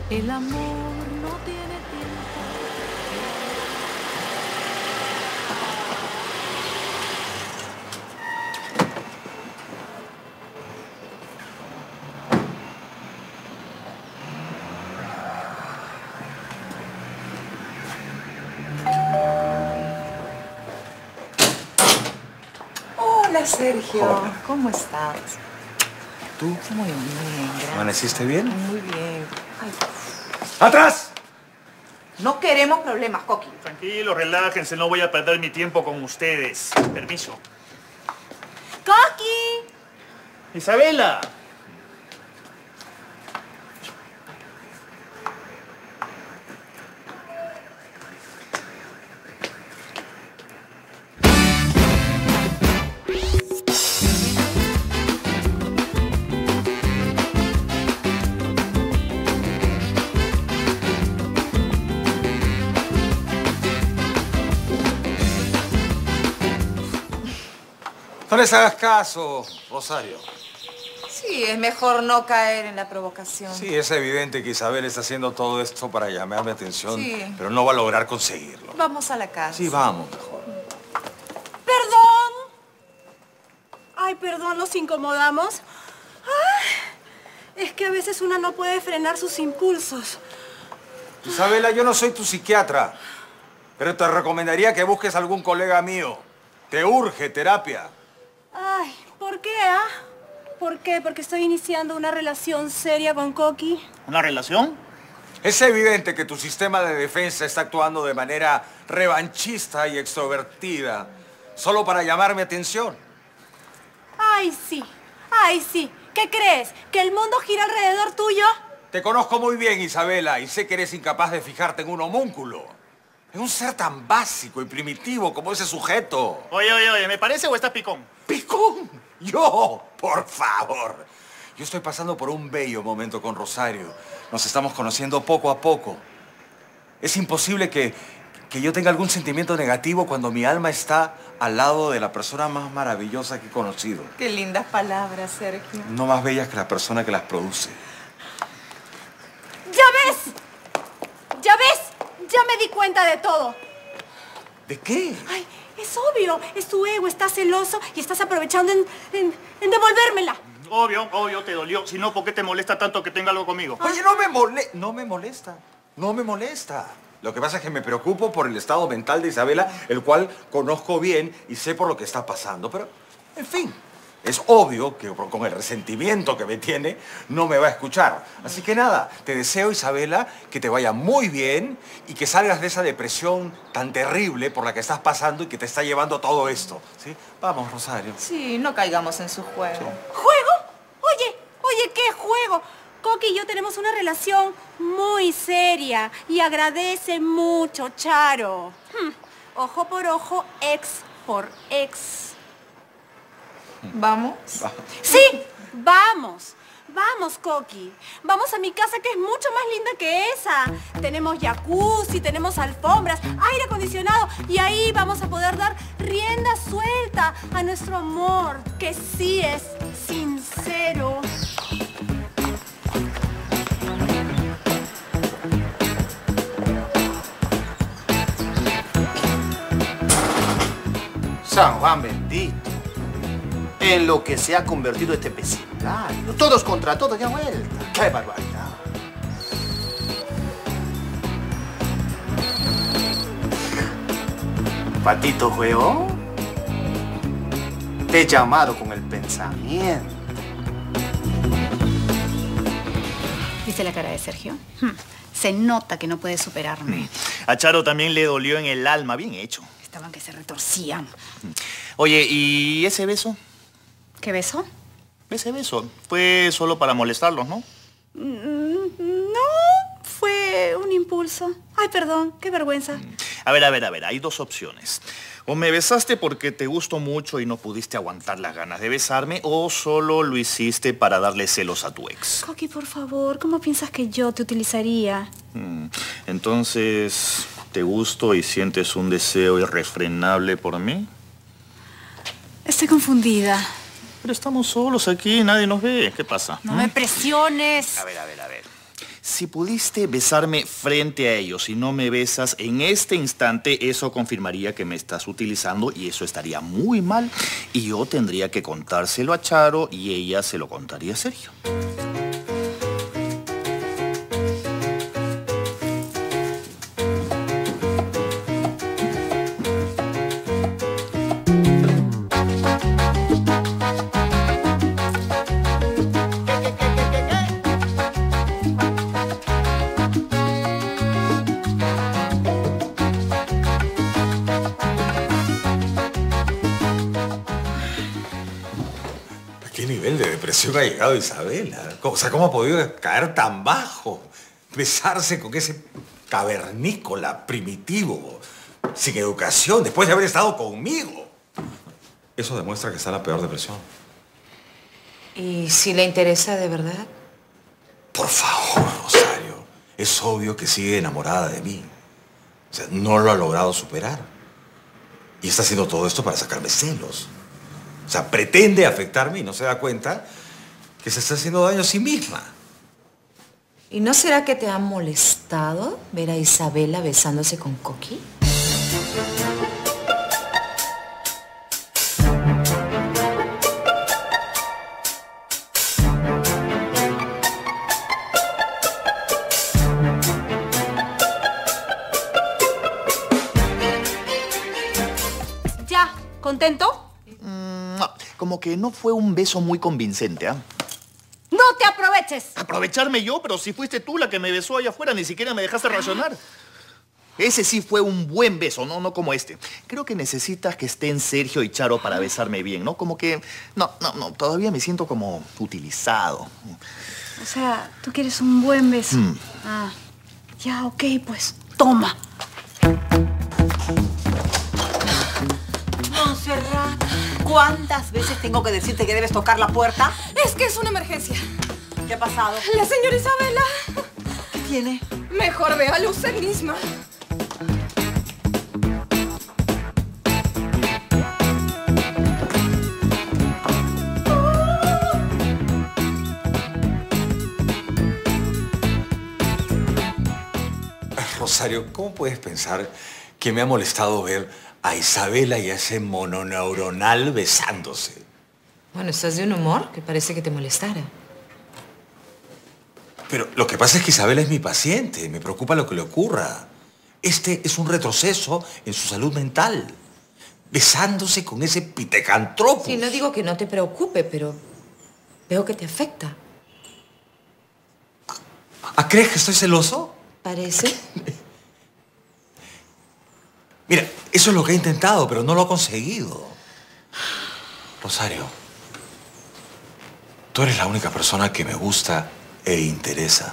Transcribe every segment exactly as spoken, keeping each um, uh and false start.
El amor no tiene tiempo. Hola, Sergio. Hola. ¿Cómo estás? ¿Tú? Muy bien, gracias. ¿Amaneciste bien? Muy bien. Ay, ¡Atrás! no queremos problemas, Coqui. Tranquilo, relájense, no voy a perder mi tiempo con ustedes. Permiso. ¡Coqui! Isabela. No les hagas caso, Rosario. Sí, es mejor no caer en la provocación. Sí, es evidente que Isabel está haciendo todo esto para llamar mi atención, Sí. pero no va a lograr conseguirlo. Vamos a la casa. Sí, vamos mejor. ¡Perdón! Ay, perdón, ¿los incomodamos? Ay, es que a veces una no puede frenar sus impulsos. Isabela, yo no soy tu psiquiatra, pero te recomendaría que busques a algún colega mío. Te urge terapia. Ay, ¿por qué, ah? ¿Por qué? Porque estoy iniciando una relación seria con Coqui. ¿Una relación? Es evidente que tu sistema de defensa está actuando de manera revanchista y extrovertida, solo para llamar mi atención. Ay, sí. Ay, sí. ¿Qué crees? ¿Que el mundo gira alrededor tuyo? Te conozco muy bien, Isabela, y sé que eres incapaz de fijarte en un homúnculo. En un ser tan básico y primitivo como ese sujeto. Oye, oye, oye, ¿me parece o estás picón? ¿Picón? ¿Yo? Por favor. Yo estoy pasando por un bello momento con Rosario. Nos estamos conociendo poco a poco. Es imposible que, que yo tenga algún sentimiento negativo cuando mi alma está al lado de la persona más maravillosa que he conocido. Qué lindas palabras, Sergio. No más bellas que la persona que las produce. ¡Ya ves! ¡Ya ves! Ya me di cuenta de todo. ¿De qué? Ay, es obvio. Es tu ego. Estás celoso y estás aprovechando en, en, en devolvérmela. Obvio, obvio, te dolió. Si no, ¿por qué te molesta tanto que tenga algo conmigo? Oye, no me mole... No me molesta. No me molesta. Lo que pasa es que me preocupo por el estado mental de Isabela, el cual conozco bien y sé por lo que está pasando. Pero, en fin, es obvio que con el resentimiento que me tiene, no me va a escuchar. Así que nada, te deseo, Isabela, que te vaya muy bien y que salgas de esa depresión tan terrible por la que estás pasando y que te está llevando todo esto. ¿Sí? Vamos, Rosario. Sí, no caigamos en su juego. ¿Juego? Oye, oye, ¿qué juego? Coqui y yo tenemos una relación muy seria y agradece mucho, Charo. Hmm, Ojo por ojo, ex por ex. ¿Vamos? Sí, vamos. Vamos, Coqui. Vamos a mi casa que es mucho más linda que esa. Tenemos jacuzzi, tenemos alfombras, aire acondicionado y ahí vamos a poder dar rienda suelta a nuestro amor, que sí es sincero. San Juan bendito. En lo que se ha convertido este vecindario. Todos contra todos, ya vuelta. ¡Qué barbaridad! Patito Juego, te he llamado con el pensamiento. ¿Viste la cara de Sergio? Hmm. Se nota que no puede superarme. A Charo también le dolió en el alma. Bien hecho. Estaban que se retorcían. Oye, ¿y ese beso? ¿Qué beso? Ese beso fue solo para molestarlos, ¿no? No, fue un impulso. Ay, perdón, qué vergüenza. A ver, a ver, a ver, hay dos opciones. O me besaste porque te gustó mucho y no pudiste aguantar las ganas de besarme, o solo lo hiciste para darle celos a tu ex. Coqui, por favor, ¿cómo piensas que yo te utilizaría? Mm, Entonces, ¿te gusto y sientes un deseo irrefrenable por mí? Estoy confundida. Pero estamos solos aquí, nadie nos ve. ¿Qué pasa? No me presiones. A ver, a ver, a ver. Si pudiste besarme frente a ellos y no me besas en este instante, eso confirmaría que me estás utilizando y eso estaría muy mal. Y yo tendría que contárselo a Charo y ella se lo contaría a Sergio. ¿Qué nivel de depresión ha llegado Isabela? O sea, ¿cómo ha podido caer tan bajo? Besarse con ese cavernícola primitivo, sin educación, después de haber estado conmigo. Eso demuestra que está en la peor depresión. ¿Y si le interesa de verdad? Por favor, Rosario. Es obvio que sigue enamorada de mí. O sea, no lo ha logrado superar. Y está haciendo todo esto para sacarme celos. O sea, pretende afectarme y no se da cuenta que se está haciendo daño a sí misma. ¿Y no será que te ha molestado ver a Isabela besándose con Coqui? ¿Ya? ¿Contento? Como que no fue un beso muy convincente, ¿ah? ¡No te aproveches! Aprovecharme yo, pero si fuiste tú la que me besó allá afuera, ni siquiera me dejaste razonar. Ese sí fue un buen beso, no, no como este. Creo que necesitas que estén Sergio y Charo para besarme bien, ¿no? Como que... No, no, no, todavía me siento como utilizado. O sea, tú quieres un buen beso. Mm. Ah, ya, ok, pues toma. Montserrat, ¿cuántas veces tengo que decirte que debes tocar la puerta? Es que es una emergencia. ¿Qué ha pasado? La señora Isabela. ¿Qué tiene? Mejor véalo usted misma. Rosario, ¿cómo puedes pensar que me ha molestado ver a Isabela y a ese mononeuronal besándose? Bueno, estás de un humor que parece que te molestara. Pero lo que pasa es que Isabela es mi paciente. Me preocupa lo que le ocurra. Este es un retroceso en su salud mental. Besándose con ese pitecantropus. Sí, no digo que no te preocupe, pero veo que te afecta. ¿Ah, crees que estoy celoso? Parece. Mira, eso es lo que he intentado, pero no lo he conseguido. Rosario, tú eres la única persona que me gusta e interesa.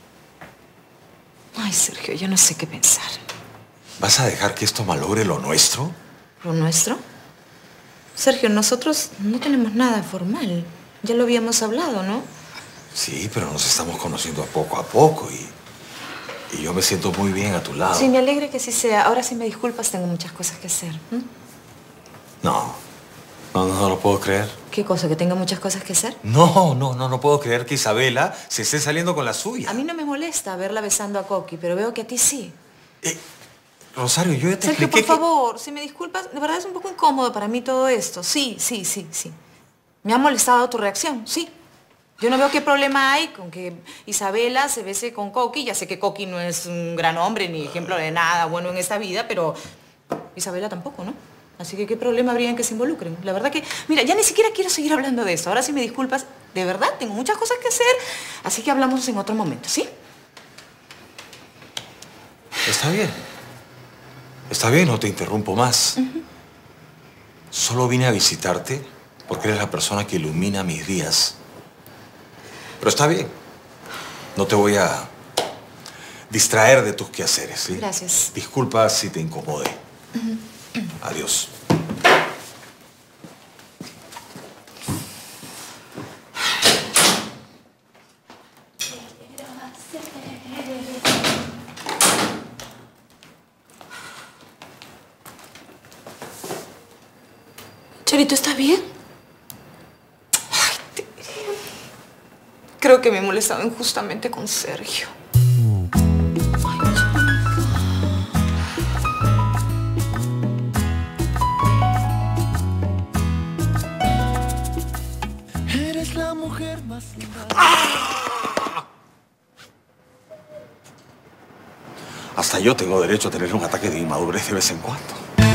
Ay, Sergio, yo no sé qué pensar. ¿Vas a dejar que esto malogre lo nuestro? ¿Lo nuestro? Sergio, nosotros no tenemos nada formal. Ya lo habíamos hablado, ¿no? Sí, pero nos estamos conociendo poco a poco y... Y yo me siento muy bien a tu lado. Sí, me alegra que así sea. Ahora, si me disculpas, tengo muchas cosas que hacer. ¿Mm? No. No, no, no lo puedo creer. ¿Qué cosa? ¿Que tenga muchas cosas que hacer? No, no, no, no puedo creer que Isabela se esté saliendo con la suya. A mí no me molesta verla besando a Coqui, pero veo que a ti sí. Eh, Rosario, yo ya te Sergio, expliqué por que... favor, si me disculpas, de verdad es un poco incómodo para mí todo esto. Sí, sí, sí, sí. Me ha molestado tu reacción, sí. Yo no veo qué problema hay con que Isabela se bese con Coqui. Ya sé que Coqui no es un gran hombre ni ejemplo de nada bueno en esta vida, pero Isabela tampoco, ¿no? Así que qué problema habría en que se involucren. La verdad que, mira, ya ni siquiera quiero seguir hablando de esto. Ahora, si me disculpas, de verdad, tengo muchas cosas que hacer, así que hablamos en otro momento, ¿sí? Está bien. Está bien, no te interrumpo más. Uh-huh. Solo vine a visitarte porque eres la persona que ilumina mis días. Pero está bien. No te voy a distraer de tus quehaceres, ¿sí? Gracias. Disculpa si te incomodé. Uh-huh. Adiós. Charito, ¿estás bien? Ay, te... Creo que me he molestado injustamente con Sergio. Eres la mujer más linda. Hasta yo tengo derecho a tener un ataque de inmadurez de vez en cuando.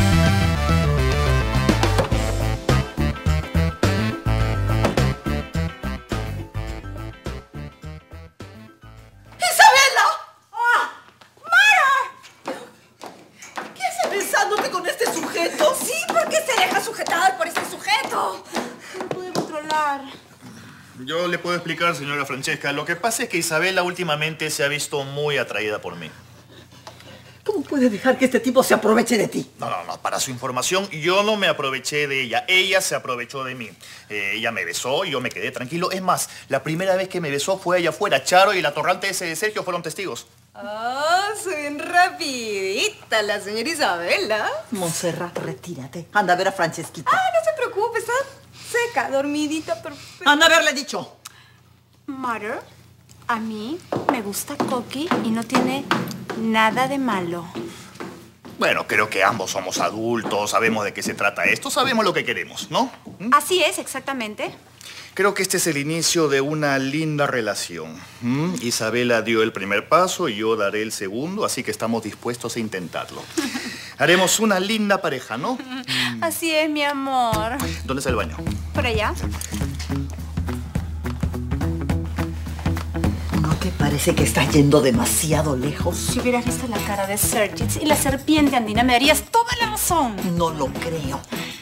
¡Isabela! ¡Ah! ¡Mara! ¿Qué haces besándote con este sujeto? Sí, ¿por qué se deja sujetar por este sujeto? No pude controlar. Yo le puedo explicar, señora Francesca. Lo que pasa es que Isabela últimamente se ha visto muy atraída por mí. ¿Cómo puedes dejar que este tipo se aproveche de ti? No, no, no. Para su información, yo no me aproveché de ella. Ella se aprovechó de mí. Eh, ella me besó y yo me quedé tranquilo. Es más, la primera vez que me besó fue allá afuera. Charo y la atorrante ese de Sergio fueron testigos. Ah, soy bien rapidita la señora Isabela. Montserrat, retírate. Anda a ver a Francesquita. Ah, no se preocupe, está seca, dormidita, perfecta. Anda a haberle dicho. Mother, a mí me gusta Coqui y no tiene nada de malo. Bueno, creo que ambos somos adultos, sabemos de qué se trata esto, sabemos lo que queremos, ¿no? ¿Mm? Así es, exactamente. Creo que este es el inicio de una linda relación. ¿Mm? Isabela dio el primer paso y yo daré el segundo, así que estamos dispuestos a intentarlo. Haremos una linda pareja, ¿no? Mm. Así es, mi amor. ¿Dónde está el baño? Por allá. ¿No te parece que estás yendo demasiado lejos? Si hubieras visto la cara de Sergio y la serpiente andina, me darías toda la razón. No lo creo.